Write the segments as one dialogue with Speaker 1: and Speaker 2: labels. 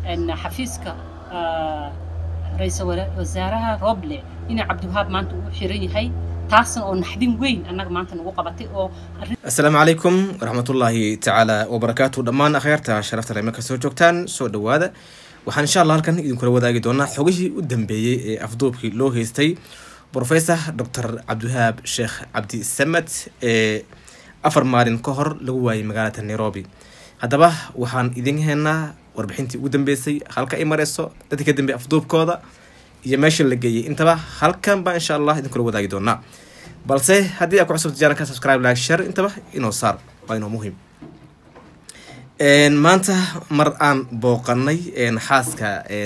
Speaker 1: أن حفيزك رئيس وزراء روبلي إن عبد الوهاب مانتو حيرين هاي تاسن أو نحدين وين أنا مانتو نوقبتي أو
Speaker 2: السلام عليكم ورحمة الله تعالى وبركاته دمان أخيرتا شرفت رأي مكسو جوكتان سو دوادا وحان إن شاء الله هلكن إذن كل وداقي دونا حوغي ودنبيي أفضوبكي لو هيستي بروفيسور دكتور عبد الوهاب شيخ عبد السمد أفر مارين كهر لغواي مقالة نيروبي هدابا وحان إذن هنا warbixintii ugu dambeysay halka ay mareyso dadka ka dambeeyay afduubkooda iyo meesha la geeyay intaba halkan ba insha Allah idin kula wadaagi doonaa balse hadii aad ku cusubta channelka subscribe like share intaba inoo saar waa inoo muhiim maanta mar aan booqanay xaaska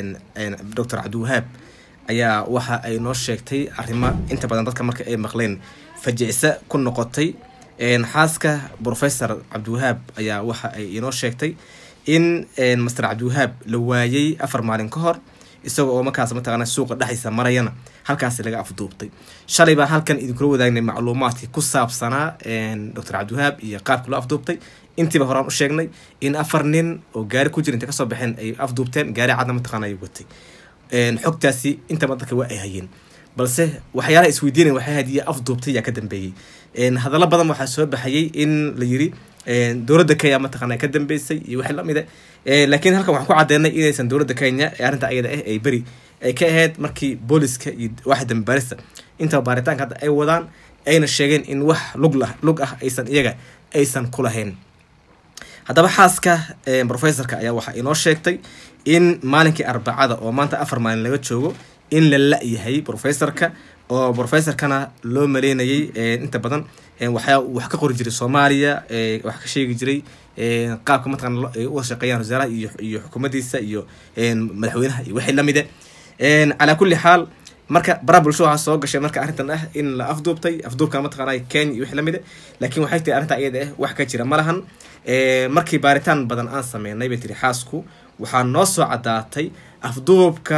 Speaker 2: Dr. Abdul Wahab ayaa waxa ay noo sheegtay arrimo inta badan dadka marka ay maqleen fajicisa ku noqotay xaaska Professor Abdul Wahab ayaa waxa ay inoo sheegtay in Mr. Abdul Wahab la waayay 4 maalin ka hor isagoo markaas mataqaana suuqa dhaxaysa marayana halkaas laga afduubtay shalay baa halkan idin kula wadaagnay macluumaadkii ku saabsanaa Dr. Abdul Wahab iyo qaabka loo afduubtay intiiba horaan u sheegnay in 4 nin oo gaari ku jirin inta ka soo baxeen ay afduubteen gaari cadna mataqaana ay watay xogtaasi inta badan dadka waa ay hayeen balse waxyaalaha isweydiinay waxay hadiya afduubtay yaa ka dambeeyay hadallo badan waxa soo baxayay in la yiri dowladda Kenya mataqaana ka dambeysay iyo wax la mid ah laakiin halkan waxaan ku cadeynay inaysan dowladda Kenya arinta ayada ay bari ay ka ahayd markii booliska iyo waaxda baarista inta baaritaanka hadda ay wadaan ayna sheegeen in wax lug ah aysan ku lahayn hadaba xaaska professorka ayaa waxa inoo sheegtay in maalinkii Arbacada oo maanta 4 maalin laga joogo in la laayahay professorka oo professorkana loo maleynayay inta badan wax ka qori jiray Soomaaliya wax ka sheegi jiray qaabka mataqaana oo shaqeeyaan wasaaraha iyo xukuumaddiisa iyo madaxweynaha iyo wixii la mid ah ala kulli xaal marka barabulsho waxa soo gashay marka arintan ah in la afduubka mataqaana Kenya iyo wixii la mid ah laakiin waxay tahay arinta iyada ah wax ka jira malahan markii baaritaan badan aan sameynay bay tiri xaasku waxa noo soo cadaatay afduubka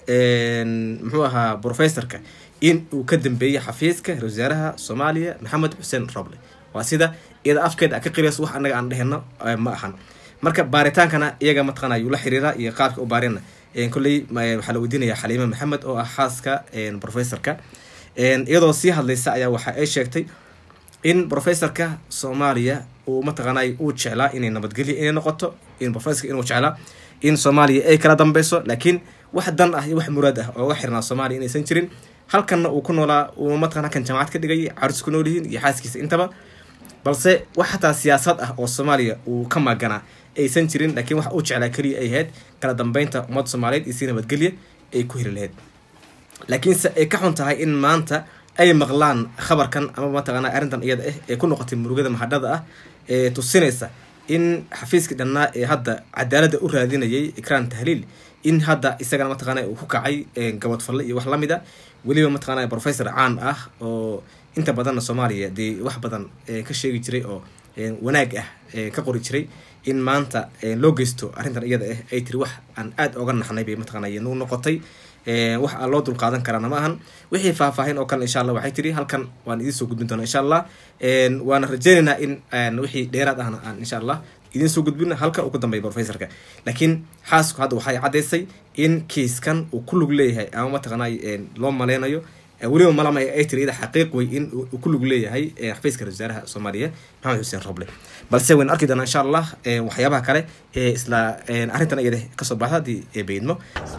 Speaker 2: muxuu ahaa professorka in uu ka dambeeyay xafiiska wasaaraha Soomaaliya Maxamed Xuseen Roble waa sida iyada afkeeda ka qirayso wax anaga aan dhahayno ma ahan marka baaritaankana iyaga mataqaana uu la xiriira iyo qaabka u baarina kulay waxa la weydiinaya Xaliima Maxamed oo ah xaaska professorka iyadoo si hadlaysa ayaa waxa ay sheegtay in professorka Soomaaliya uu mataqaana uu jeclaa inay nabadgelyo inay noqoto in professorka inuu jeclaa in Soomaaliya ay kala dambayso laakiin wax dan ah iyo wax muraad ah oo xirnaa Soomaaliya inaysan jirin halkan uu ku noolaa uu mataqaana kan jaamacad ka dhigay caris ku nool yihiin iyo xaaskiisa intaba balse wax xataa siyaasad ah oo Soomaaliya uu ka magana aysan jirin laakiin wax uu jeclaa kaliya ay ahayd kala dambeynta ummadda Soomaaliyeed iyo nabadgelyo ay ku heli lahayd laakiin ay ka xun tahay in maanta ay maqlaan khabarkan ama mataqaana arintan iyada ah ee ku noqotay murugada mahadada ah ee tusinaysa in xafiiska dhanaa ee hadda cadaaladda u raadinayay Ikraan Tahliil in hadda isagana mataqaana uu ku kacay gabadh falle iyo wax la mid ah waliba mataqaana professor caan ah oo inta badan Soomaaliya wax badan ka sheegi jiray oo wanaag ah ka qori jiray in maanta loo geysto arintan iyada ah ay tiri wax aan aad uga naxnay bay mataqaana inuu noqotay wax aan loo dul qaadan karana ma ahan wixii faahfaahin oo kale insha Allah waxay tiri halkan waan idin soo gudbin doonaa insha Allah waana rajaynaynaa in wixii dheeraad ahna aan insha Allah idin soo gudbina halka ugu dambeeyay professorka laakiin xaasku hadda waxay cadeysay in kiiskan uu ku lug leeyahay ama mataqaana loo maleynayo waliba malama ay tiriyada xaqiiq way in uu ku lug leeyahay xafiiska wasaaraha Soomaaliya Maxamed Xuseen Roble balse waan arki doonaa insha Allah waxyaabaha kale isla arintan iyada ka soo baxday beedmo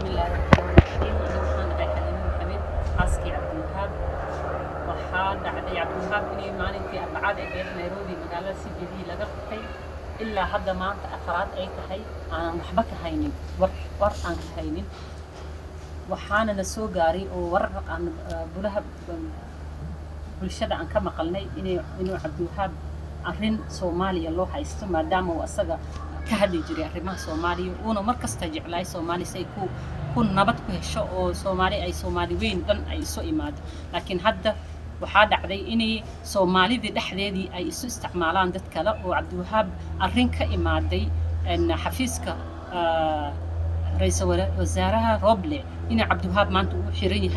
Speaker 1: إلا هذا ما أنت أفراد أي تحي أنا محبك هينين ور عن هينين وحنا نسوق جاري وورق عن بلها بالشدة عن كم قلنا إنه عبد الوهاب أرين سومالي الله هيستم ما دام وأسجى كهدي جري أرين سومالي وأنا مركز تجع لاي سومالي سيكون نبت بهالشو سومالي أي سومالي وين دن أي سو إماد لكن هذا waxaa dhacday inay Soomaalida dhaxdeedii ay isu isticmaalaan dad kale oo Abdul Wahab arrin ka imaaday xafiiska ra'iisul wasaaraha Roble in Abdul Wahab maanta uu xiran yahay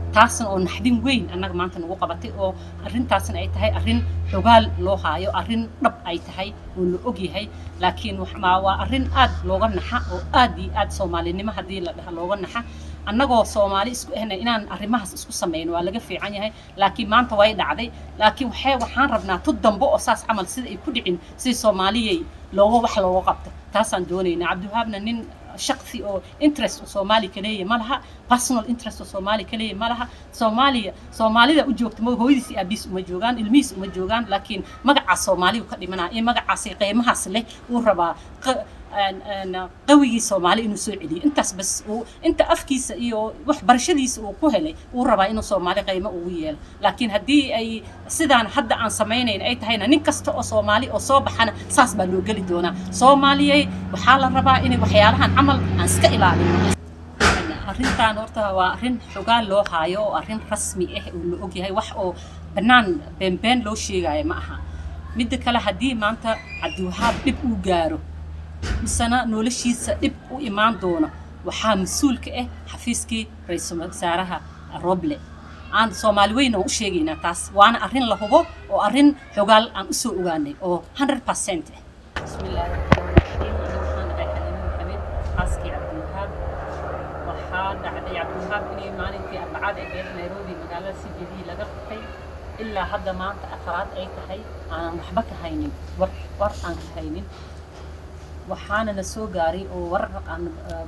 Speaker 1: taasna oo naxdin weyn annaga maanta nagu qabatay oo arrintaasna ay tahay arrin xogaal loo haayo arrin dhab ay tahay oo la og yahay laakiin waa arrin aad looga naxa oo aad iyo aad soomaalinimo haddii la dhaha looga naxa annagoo soomaali isku ahna inaan arrimahaas isku samayno waa laga fiican yahay laakiin maanta way dhacday laakiin waxaan rabnaa tu dambo oo saas camal sida ay ku dhicin si soomaaliyay wax looga qabto taasaan doonaynaa cabdiwahaabna nin shakhsi oo interest Soomaali kaliya ma laha personal interest Soomaali kaliya ma laha Soomaalida u joogto ma hooyadiis aabis uma joogaan ilmiis uma joogaan laakiin magaca Soomaali ka dhimanaa ee magacaas qiimahaas leh uu rabaa qawigii Soomaali inuu soo celiyo intaas bas inta afkiisa iyo wax barashadiisa uu ku helay uu rabaa inuu Soomaali qiimo ugu yeelo laakiin haddii ay sidaan hadda aan samaynayn ay tahayna nin kasta oo Soomaali oo soo baxana saas baa loo gali doonaa Soomaaliyay waxaa la rabaa in waxyaalahan camal aan iska ilaalino arrintan horta waa arrin xogaal loo haayo oo arrin rasmi ah oo la og yahay wax oo banaan been loo sheegayo ma aha mid kale haddii maanta Cabdiwahaab dib uu gaaro misana noloshiisa dib u imaan doona waxaa mas'uulka ah xafiiskii ra'iisul wasaaraha Roble aan Soomaali weyn u sheegaynaa taas waana arrin la hubo oo arrin xogaal aan u soo ogaanay oo 100% bismillaahir rahmaanir rahiim xaaskii Cabdiwahaab waxaa dhacday Cabdiwahaab inay maalintii arbacada ee Nairobi magaalada Sydney laga qabtay ilaa hadda maanta afraad ay tahay aan waxba ka haynin war aan ka haynin waxaana la soo gaaray oo warar aan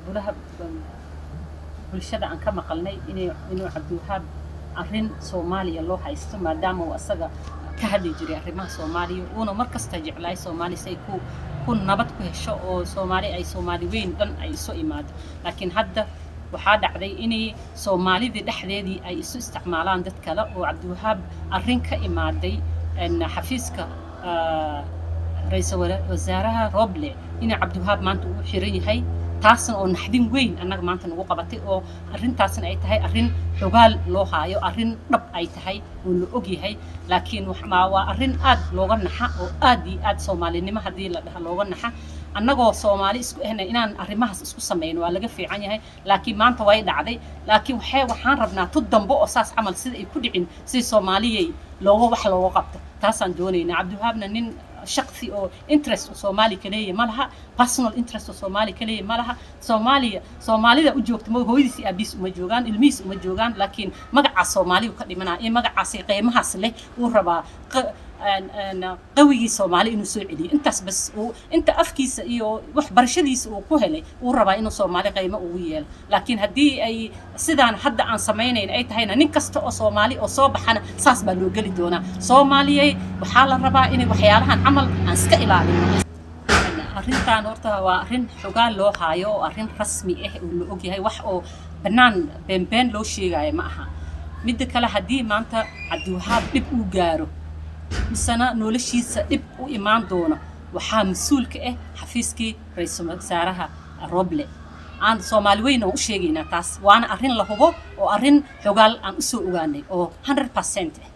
Speaker 1: bulshada aan ka maqalnay inuu Cabdiwahaab arrin Soomaaliya loo haysto maadaama uu asaga ka hadli jiray arrimaha Soomaaliya uuna markasta jeclay Soomaali say ku nabad ku hesho oo Soomaali weyn dhan ay soo imaado laakiin hadda waxaa dhacday inay Soomaalida dhexdeedii ay isu isticmaalaan dad kale oo Cabdiwahaab arrin ka imaaday xafiiska ra'iisul wasaaraha Roble inuu Cabdiwahaab maanta uu xiran yahay taasna oo naxdin weyn annaga maanta nagu qabatay oo arrintaasna ay tahay arrin xogaal loo haayo arrin dhab ay tahay oo la og yahay laakiin waa arrin aad looga naxa oo aad iyo aad soomaalinimo haddii la dhaha looga naxa annagoo Soomaali isku ahna inaan arrimahaas isku samayno waa laga fiican yahay laakiin maanta way dhacday laakiin waxaan rabnaa tu dambo oo saas camal sida ay ku dhicin si Soomaaliyay wax looga qabto taasaan doonaynaa Cabdiwahaabna nin shakhsi oo interest Soomaali kaliya ma laha personal interest Soomaali kaliya ma laha Soomaalida u joogto ma hooyadiis aabis uma joogaan ilmiis uma joogaan laakiin magaca Soomaali ka dhimanaa ee magacaas qiimahaas leh uu rabaa qawigii Soomaali inuu soo celiyo intaas bas inta afkiisa iyo wax barashadiisa uu ku helay uu rabaa inuu Soomaali qiimo ugu yeelo laakiin haddii ay sidaan hadda aan samaynayn ay tahayna nin kasta oo Soomaali oo soo baxana saas baa loo gali doonaa Soomaaliyay waxaa la rabaa in waxyaalahan camal aan iska ilaalino arrintan horta waa arrin xogaal loo haayo oo arrin rasmi ah oo la og yahay wax oo banaan been loo sheegayo ma aha mid kale haddii maanta Cabdiwahaab dib uu gaaro misana noloshiisa dib u imaan doona waxaa mas'uulka ah xafiiskii ra'iisul wasaaraha Roble aan Soomaali weyn u sheegaynaa taas waana arrin la hubo oo arrin xogaal aan u soo ogaanay oo 100%